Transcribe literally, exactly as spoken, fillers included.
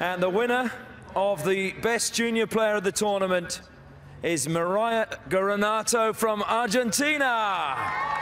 And the winner of the best junior player of the tournament is Mariah Granatto from Argentina.